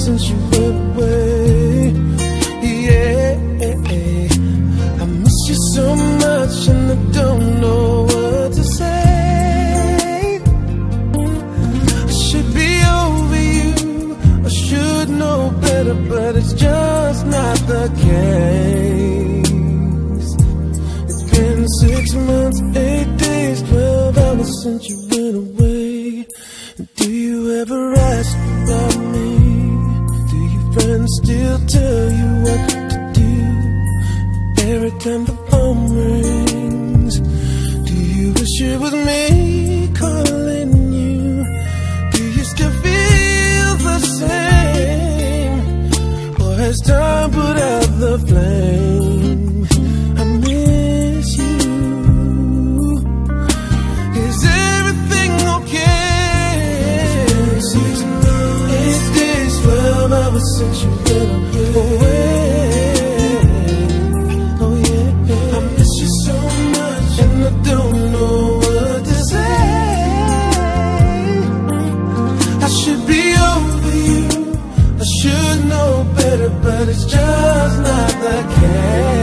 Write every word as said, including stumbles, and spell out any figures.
since you went away. Yeah, I miss you so much and I don't know what to say. I should be over you, I should know better, but it's just not the case. It's been six months, eight days, twelve hours since you went away. Do you ever ask about me? Do your friends still tell you what to do every time the phone rings? Do you wish it was me calling you? Do you still feel the same? Or has time put out the flame? I miss you. Is everything okay? Eight days, twelve hours since you went away. Oh yeah, I miss you so much and I don't know what to say. I should be over you, I should know better, but it's just not the case.